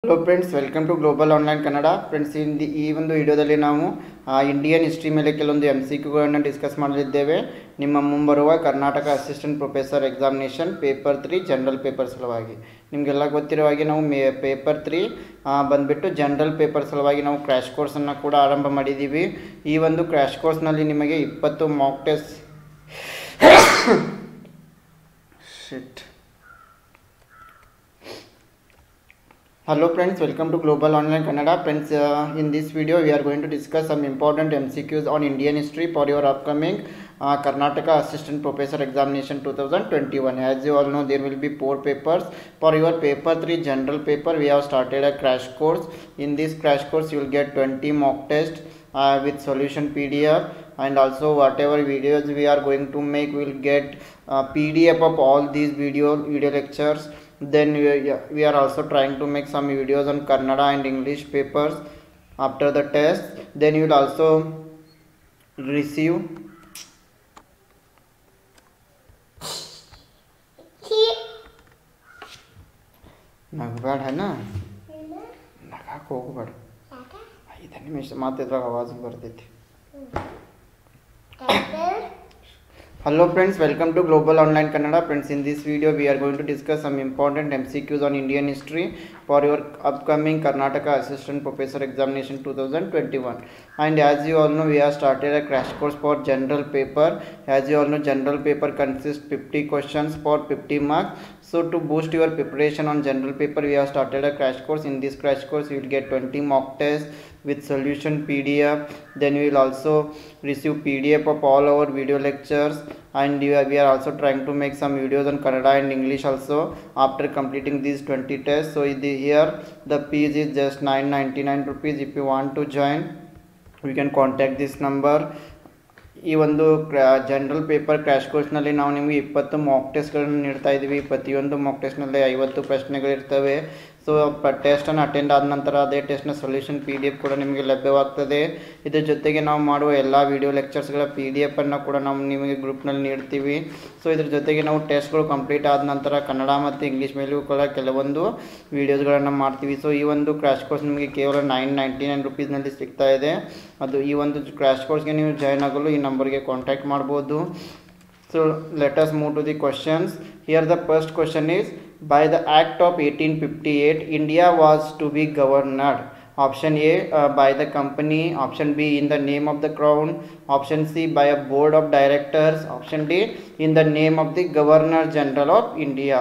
Hello friends, welcome to global online Kannada. Friends, ಈ ಒಂದು ವಿಡಿಯೋದಲ್ಲಿ ನಾವು ಇಂಡಿಯನ್ ಹಿಸ್ಟ್ರಿ ಮೇಲೆ ಕೆಲವೊಂದು MCQಗಳನ್ನು ಡಿಸ್ಕಸ್ ಮಾಡಲಿದ್ದೇವೆ. ನಿಮ್ಮ ಮುಂಬರುವ Karnataka assistant professor examination paper 3 general paper ಸಲುವಾಗಿ. ನಿಮಗೆಲ್ಲ ಗೊತ್ತಿರೋ ಹಾಗೆ ನಾವು ಪೇಪರ್ 3 ಬಂದುಬಿಟ್ಟು ಜನರಲ್ ಪೇಪರ್ ಸಲುವಾಗಿ ನಾವು ಕ್ರ್ಯಾಶ್ ಕೋರ್ಸನ್ನು ಕೂಡ ಆರಂಭ ಮಾಡಿದ್ದೀವಿ. ಈ ಒಂದು ಕ್ರ್ಯಾಶ್ ಕೋರ್ಸ್ನಲ್ಲಿ ನಿಮಗೆ 20 mock test Hello friends, welcome to Global Online Kannada. Friends, in this video we are going to discuss some important MCQs on Indian history for your upcoming Karnataka Assistant Professor Examination 2021. As you all know, there will be 4 papers. For your paper 3 general paper, we have started a crash course. In this crash course, you will get 20 mock tests with solution PDF, and also whatever videos we are going to make, we will get PDF of all these video lectures. Then we are also trying to make some videos on Kannada and English papers after the test. Then you will also receive नगबाड़ है ना नगा होगबाड़ 5 निमिष मात्र आवाज बरती. Hello friends, welcome to Global Online Kannada. Friends, in this video we are going to discuss some important MCQs on Indian history for your upcoming Karnataka Assistant Professor Examination 2021. And as you all know, we have started a crash course for general paper. As you all know, general paper consists 50 questions for 50 marks. So to boost your preparation on general paper, we have started a crash course. In this crash course, you will get 20 mock tests with solution PDF. Then you will also receive PDF of all our video lectures, and we are also trying to make some videos on Kannada and English also after completing these 20 tests. So here the fees is just 999 rupees. If you want to join, you can contact this number. ಈ ಒಂದು general paper crash ಕೋರ್ಸ್ನಲ್ಲಿ ನಾವು ನಿಮಗೆ 20 Mach ಟೆಸ್ಟ್ಗಳನ್ನು ನೀಡ್ತಾ ಇದ್ದೀವಿ. ಪ್ರತಿಯೊಂದು Mach ಟೆಸ್ಟ್ನಲ್ಲಿ 50 ಪ್ರಶ್ನೆಗಳಿರ್ತವೆ. So ಟೆಸ್ಟನ್ನು attend ಆದ ನಂತರ ಅದೇ ಟೆಸ್ಟ್ನ ಸೊಲ್ಯೂಷನ್ PDF ಕೂಡ ನಿಮಗೆ ಲಭ್ಯವಾಗ್ತದೆ. ಇದ್ರ ಜೊತೆಗೆ ನಾವು ಮಾಡುವ ಎಲ್ಲ ವಿಡಿಯೋ ಲೆಕ್ಚರ್ಸ್ಗಳ PDF ಕೂಡ ನಾವು ನಿಮಗೆ ಗ್ರೂಪ್ನಲ್ಲಿ ನೀಡ್ತೀವಿ. ಸೊ ಇದ್ರ ಜೊತೆಗೆ ನಾವು ಟೆಸ್ಟ್ಗಳು ಕಂಪ್ಲೀಟ್ ಆದ ನಂತರ ಕನ್ನಡ ಮತ್ತು ಇಂಗ್ಲೀಷ್ ಮೇಲೂ ಕೂಡ ಕೆಲವೊಂದು ವೀಡಿಯೋಸ್ಗಳನ್ನು ಮಾಡ್ತೀವಿ. ಸೊ ಈ ಒಂದು ಕ್ರ್ಯಾಶ್ ಕೋರ್ಸ್ ನಿಮಗೆ ಕೇವಲ 999 ರುಪೀಸ್ನಲ್ಲಿ ಸಿಗ್ತಾ ಇದೆ. ಅದು ಈ ಒಂದು ಕ್ರ್ಯಾಶ್ ಕೋರ್ಸ್ಗೆ ನೀವು ಜಾಯ್ನ್ ಆಗಲು ಈ ನಂಬರ್ಗೆ ಕಾಂಟ್ಯಾಕ್ಟ್ ಮಾಡ್ಬೋದು. So let us move to the questions. Here the first question is, by the Act of 1858, India was to be governed. Option A, by the company. Option B, in the name of the crown. Option C, by a board of directors. Option D, in the name of the Governor General of India.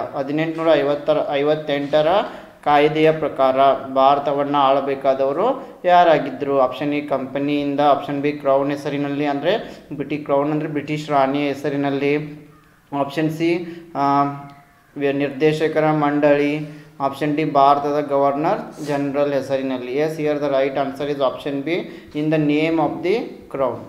1858 ಕಾಯ್ದೆಯ ಪ್ರಕಾರ ಭಾರತವನ್ನು ಆಳಬೇಕಾದವರು ಯಾರಾಗಿದ್ದರು? Option A ಕಂಪನಿಯಿಂದ, option B crown ಹೆಸರಿನಲ್ಲಿ, ಅಂದರೆ crown ಅಂದರೆ British ರಾಣಿಯ ಹೆಸರಿನಲ್ಲಿ. ಆಪ್ಷನ್ ಸಿ ನಿರ್ದೇಶಕರ ಮಂಡಳಿ. ಆಪ್ಷನ್ ಡಿ ಭಾರತದ ಗವರ್ನರ್ ಜನರಲ್ ಹೆಸರಿನಲ್ಲಿ. Yes, here the right answer is option B, in the name of the crown.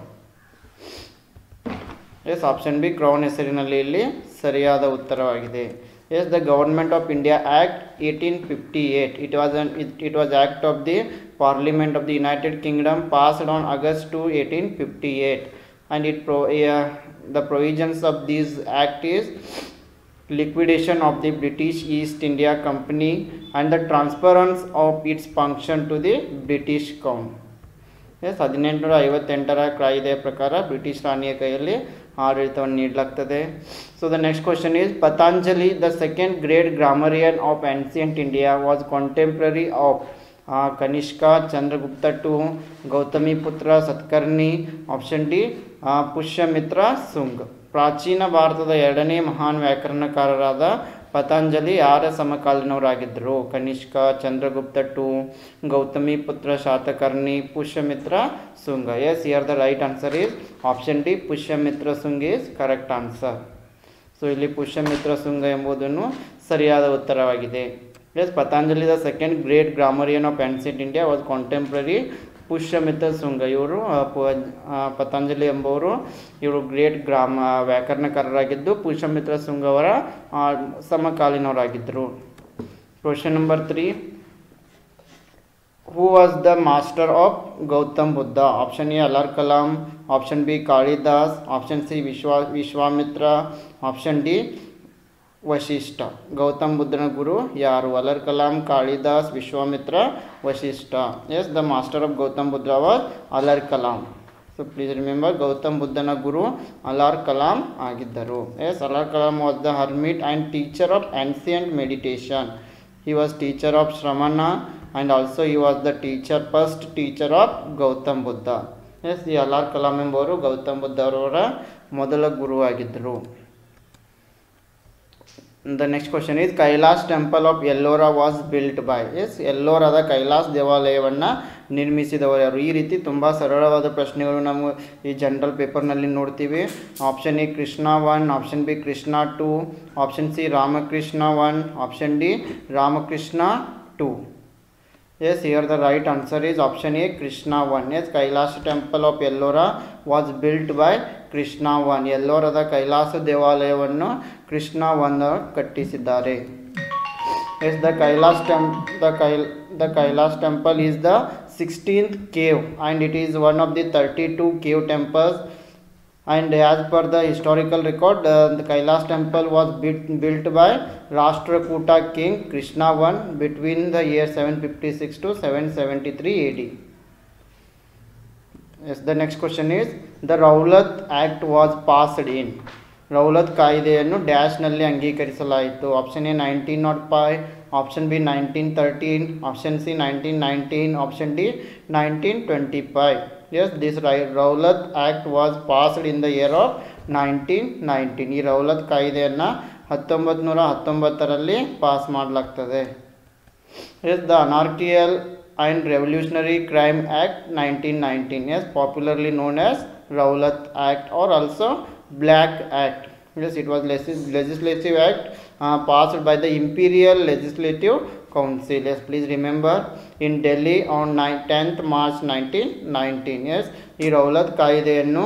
Yes, option B crown ಹೆಸರಿನಲ್ಲಿ ಇಲ್ಲಿ ಸರಿಯಾದ ಉತ್ತರವಾಗಿದೆ. Yes, the Government of India Act 1858. It was Act of the Parliament of the United Kingdom, passed on August 2, 1858, and the provisions of this Act is liquidation of the British East India Company and the transference of its function to the British Crown. Yes, 1858 ಕಾಯ್ದೆಯ ಪ್ರಕಾರ British ರಾಣಿಯ ಕೈಯಲ್ಲಿ ಆಡಳಿತವನ್ನು ನೀಡಲಾಗ್ತದೆ. So the next question is, Patanjali the second great grammarian of ancient India was contemporary of Kanishka, Chandragupta two, Gautamiputra Satkarni. Option D Pushyamitra Sung. ಪ್ರಾಚೀನ ಭಾರತದ ಎರಡನೇ ಮಹಾನ್ ವ್ಯಾಕರಣಕಾರರಾದ ಪತಂಜಲಿ ಯಾರ ಸಮಕಾಲೀನವರಾಗಿದ್ದರು? Kanishka, Chandragupta two, Gautamiputra Satakarni, Pushyamitra Sunga. Yes, here the right answer is option D, Pushyamitra Sung is correct answer. So ಇಲ್ಲಿ ಪುಷ್ಯಮಿತ್ರ ಸುಂಗ ಎಂಬುದನ್ನು ಸರಿಯಾದ ಉತ್ತರವಾಗಿದೆ. Yes, Patanjali the second great grammarian of ancient India was contemporary Pushyamitra Sunga. ಇವರು ಪತಂಜಲಿ ಎಂಬುವರು ಇವರು ಗ್ರೇಟ್ ವ್ಯಾಕರಣಕಾರರಾಗಿದ್ದು ಪುಷ್ಯಮಿತ್ರ ಸುಂಗ್ ಅವರ ಸಮಕಾಲೀನವರಾಗಿದ್ದರು. Question number 3, who was the master of Gautam Buddha? Option A Alara Kalam, option B Kalidas, option C Vishwamitra, option D Vashishtha. Gautam ಬುದ್ಧನ ಗುರು ಯಾರು? Alara Kalam, Kalidas, Vishwamitra, Vashishtha. Yes, the master of Gautam Buddha was Alara Kalam. So please remember, Gautam ಬುದ್ಧನ ಗುರು ಅಲಾರ್ ಕಲಾಂ ಆಗಿದ್ದರು. Yes, Alara Kalam was the hermit and teacher of ancient meditation. He was teacher of Shramana and also he was the first teacher of Gautam Buddha. Yes, ಈ ಅಲಾರ್ ಕಲಾಂ ಎಂಬುವರು ಗೌತಮ್ ಬುದ್ಧ ಅವರ ಮೊದಲ ಗುರುವಾಗಿದ್ದರು. The next question is Kailash temple of Ellora was built by. Yes, ಎಲ್ಲೋರಾದ Kailash ದೇವಾಲಯವನ್ನು ನಿರ್ಮಿಸಿದವರು ಯಾರು? ಈ ರೀತಿ ತುಂಬ ಸರಳವಾದ ಪ್ರಶ್ನೆಗಳು ನಾವು ಈ ಜನರಲ್ ಪೇಪರ್ನಲ್ಲಿ ನೋಡ್ತೀವಿ. Option A Krishna 1, option B Krishna 2, option C Ramakrishna 1, option D Ramakrishna 2. Yes, here the right answer is option A, Krishna 1. Yes, Kailash temple of Ellora was built by Krishna 1. ಎಲ್ಲೋರದ ಕೈಲಾಸ ದೇವಾಲಯವನ್ನು ಕೃಷ್ಣ 1 ಕಟ್ಟಿಸಿದ್ದಾರೆ. Yes, the Kailash temple is the 16th cave and it is one of the 32 cave temples. And as per the historical record, the Kailash temple was built by Rashtrakuta king Krishna I between the year 756 to 773 AD. Yes, the next question is the Rowlatt Act was passed in. Rowlatt ಕಾಯ್ದೆಯನ್ನು ಡ್ಯಾಶ್ನಲ್ಲಿ ಅಂಗೀಕರಿಸಲಾಯಿತು. Option A 1905, option B 1913, option C 1919, option D 1925. Yes, this Rowlatt Act was passed in the year of 1919. ಈ Rowlatt ಕಾಯ್ದೆಯನ್ನು 1919ರಲ್ಲಿ pass ಮಾಡಲಾಗ್ತದೆ. Yes, the Anarchical and Revolutionary Crime Act 1919. Yes, popularly known as Rowlatt Act or also Black Act. Yes, it was legislative act passed by the Imperial Legislative Council. Yes, please remember, in Delhi on 10th March 1919. Yes, ಈ Rowlatt ಕಾಯ್ದೆಯನ್ನು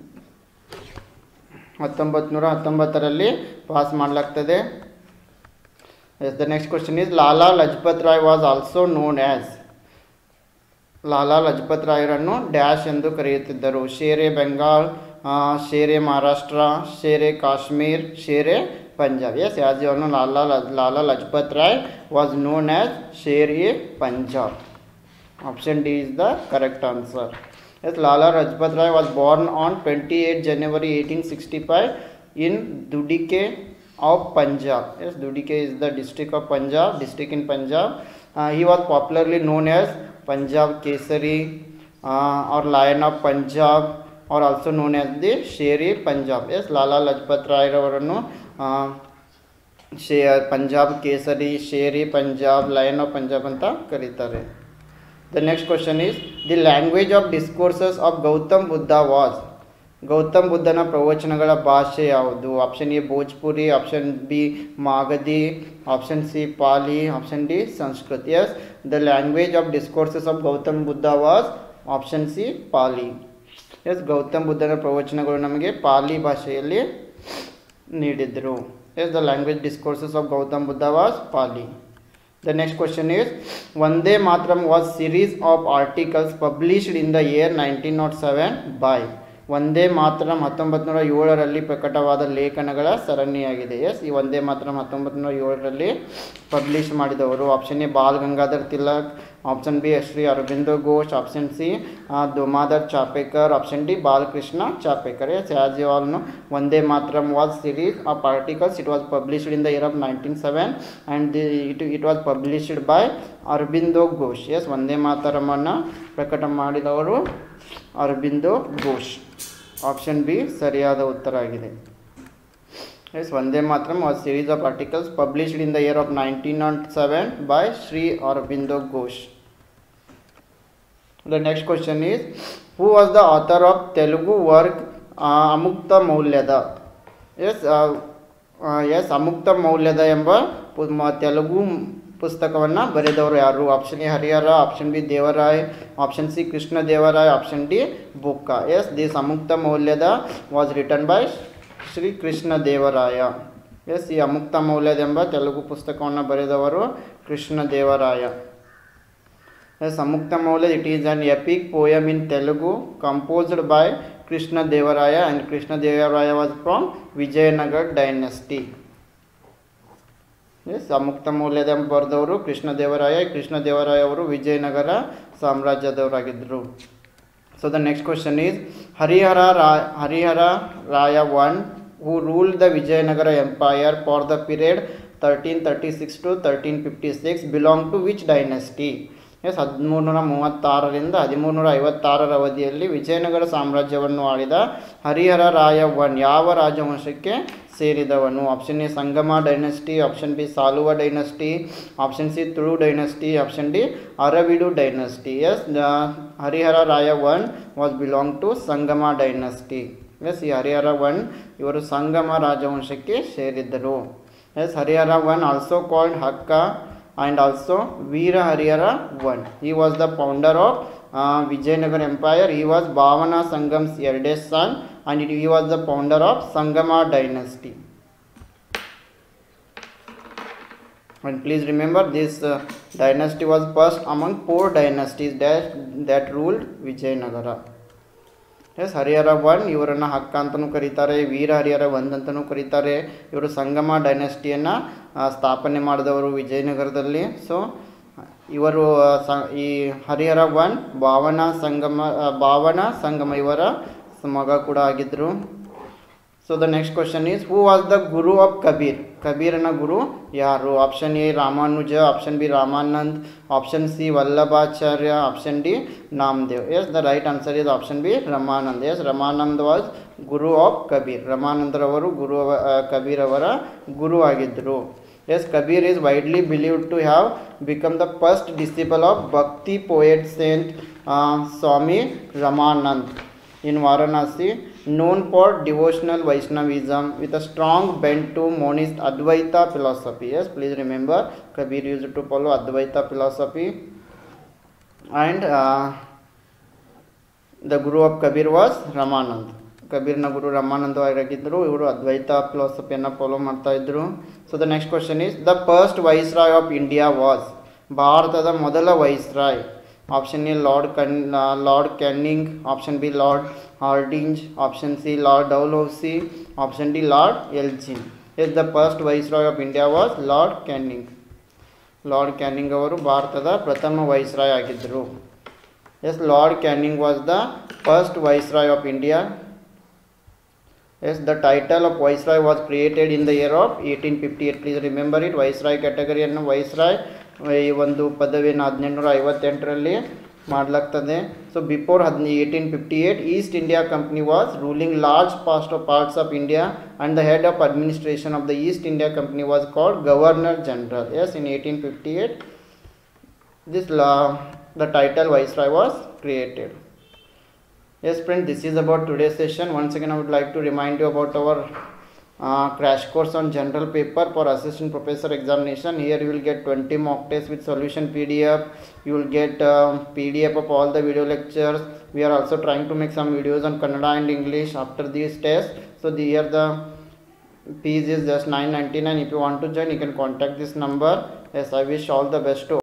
1919ರಲ್ಲಿ pass ಮಾಡಲಾಗ್ತದೆ. Yes, the next question is Lala Lajpat Rai was also known as. Lala Lajpat ರಾಯರನ್ನು dash ಎಂದು ಕರೆಯುತ್ತಿದ್ದರು. ಶೇರೆ ಬೆಂಗಾಲ್, ಶೇರೆ ಮಹಾರಾಷ್ಟ್ರ, ಶೇರೆ ಕಾಶ್ಮೀರ್, ಶೇರೆ Punjab. Yes, as you know, Lala Lajpat Rai was known as ಶೇರ್-e Punjab. Option D is the correct answer. Yes, Lala Lajpat Rai was born on 28 January 1865 in Dudike of Punjab. Yes, Dudike is the district in Punjab. He was popularly known as Punjab Kesari or Lion of Punjab or also known as the Sher-e Punjab. Yes, Lala Lajpat Rai ravaranu Punjab Kesari, Sher-e Punjab, Lion of Punjab anta karitare. The next question is the language of discourses of Gautam Buddha was. Gautam ಬುದ್ಧನ ಪ್ರವಚನಗಳ ಭಾಷೆ ಯಾವುದು? Option A Bhojpuri, option B Magadhi, option C Pali, option D Sanskrit. Yes, the language of discourses of Gautam Buddha was option C Pali. Yes, Gautam ಬುದ್ಧನ ಪ್ರವಚನಗಳು ನಮಗೆ ಪಾಲಿ ಭಾಷೆಯಲ್ಲಿ ನೀಡಿದರು. Yes, the language discourses of Gautam Buddha was Pali. The next question is Vande Mataram was series of articles published in the year 1907 by. Vande Mataram 1907ರಲ್ಲಿ ಪ್ರಕಟವಾದ ಲೇಖನಗಳ ಸರಣಿಯಾಗಿದೆ. S, ಈ ವಂದೇ ಮಾತರಂ 1907ರಲ್ಲಿ ಪಬ್ಲಿಷ್ ಮಾಡಿದವರು option A Bal Gangadhar Tilak, option B Shri Aurobindo Ghosh, option C Damodar Chapekar, option D Balakrishna Chapekar. Yes, as you all know, Vande Mataram was series of articles. It was published in the year of 1907 and it was published by Aurobindo Ghosh. Yes, Vande ಮಾತರಮನ್ನು ಪ್ರಕಟ ಮಾಡಿದವರು Aurobindo Ghosh. Option B ಸರಿಯಾದ ಉತ್ತರ ಆಗಿದೆ. Yes, Vande Mataram was series of articles published in the year of 1907 by Shri Aurobindo Ghosh. The next question is who was the author of Telugu work Amukta Malyada. Yes, Amukta Malyada ಎಂಬ ತೆಲುಗು ಪುಸ್ತಕವನ್ನು ಬರೆದವರು ಯಾರು? Option A Harihara, option B Devaraya, option C Krishna Devaraya, option D Bukka. Yes, this Amukta Malyada was written by Shri Krishna Devaraya. Yes, ಈ ಅಮುಕ್ತ ಮೌಲ್ಯದ ಎಂಬ ತೆಲುಗು ಪುಸ್ತಕವನ್ನು ಬರೆದವರು Krishna Devaraya. Yes, Amukta Malyada it is an epic poem in Telugu composed by Krishna Devaraya and Krishna Devaraya was from Vijayanagara dynasty. Yes Mukta Malyada ಬರೆದವರು ಕೃಷ್ಣದೇವರಾಯ ಅವರು ವಿಜಯನಗರ ಸಾಮ್ರಾಜ್ಯದವರಾಗಿದ್ದರು. So the next question is Harihara Raya one who ruled the Vijayanagara Empire for the period 1336 to 1356 belong to which dynasty? Yes 1336ರಿಂದ 1356 ಅವಧಿಯಲ್ಲಿ ವಿಜಯನಗರ ಸಾಮ್ರಾಜ್ಯವನ್ನು ಆಳಿದ Harihara Raya one ಯಾವ ರಾಜವಂಶಕ್ಕೆ ಸೇರಿದವನು? Option A Sangama dynasty, option B Saluva dynasty, option C Tulu dynasty, option D Aravidu dynasty. Yes Harihara Raya one was belong to Sangama dynasty. Yes ಈ Harihara one ಇವರು ಸಂಗಮ ರಾಜವಂಶಕ್ಕೆ ಸೇರಿದ್ದರು. Yes Harihara one also called Hakka and also Veera Harihara one. he was the founder of Vijayanagar Empire. He was Bhavana Sangam's eldest son and he was the founder of Sangama dynasty. And please remember this dynasty was first among 4 dynasties that ruled Vijayanagara. Yes Harihara one ಇವರನ್ನು ಹಕ್ಕ ಅಂತಲೂ ಕರೀತಾರೆ, ವೀರ Harihara one ಅಂತಲೂ ಕರೀತಾರೆ. ಇವರು ಸಂಗಮ ಡೈನೆಸ್ಟಿಯನ್ನು ಸ್ಥಾಪನೆ ಮಾಡಿದವರು ವಿಜಯನಗರದಲ್ಲಿ. So ಇವರು ಈ ಹರಿಹರ ಒನ್ ಭಾವನ ಸಂಗಮ ಇವರ ಮಗ ಕೂಡ ಆಗಿದ್ದರು. So the next question is who was the guru of Kabir? ಕಬೀರನ ಗುರು ಯಾರು? Option A Ramanuja, option B Ramanand, option C Vallabhacharya, option D Namdev. Yes the right answer is option B Ramanand. Yes Ramanand was guru of Kabir. ರಮಾನಂದರವರು ಕಬೀರ್ ಅವರ ಗುರು ಆಗಿದ್ದರು. Yes Kabir is widely believed to have become the first disciple of bhakti poet saint Swami Ramanand in Varanasi, known for devotional Vaishnavism with a strong bent to monist Advaita philosophy. Yes, please remember Kabir used to follow Advaita philosophy and the guru of Kabir was Ramanand. ಕಬೀರ್ನ ಗುರು ರಮಾನಂದರಾಗಿದ್ದರು. ಇವರು ಅದ್ವೈತ ಫಿಲಾಸಫಿಯನ್ನು follow ಮಾಡ್ತಾ ಇದ್ದರು. So the next question is the first viceroy of India was? ಭಾರತದ ಮೊದಲ viceroy. Option A Lord Canning, option B Lord Hardinge, option C Lord Dalhousie, option D Lord Elgin. Yes the first viceroy of India was Lord Canning. Lord Canning ಅವರು ಭಾರತದ ಪ್ರಥಮ viceroy ಆಗಿದ್ದರು. Yes Lord Canning was the first viceroy of India. Yes, the title of Viceroy was created in the year of 1858. Please remember it. Viceroy category-ಯನ್ನು Viceroy ಈ ಒಂದು ಪದವಿಯನ್ನು 1858ರಲ್ಲಿ ಮಾಡಲಾಗ್ತದೆ. So before 1858 East India Company was ruling large parts of India and the head of administration of the East India Company was called Governor General. Yes, in 1858 the title Viceroy was created. Yes friends, this is about today's session. Once again I would like to remind you about our crash course on general paper for assistant professor examination. Here you will get 20 mock tests with solution PDF. You will get PDF of all the video lectures. We are also trying to make some videos on Kannada and English after these tests. So here the fees is just $9.99. If you want to join, you can contact this number. Yes, I wish all the best to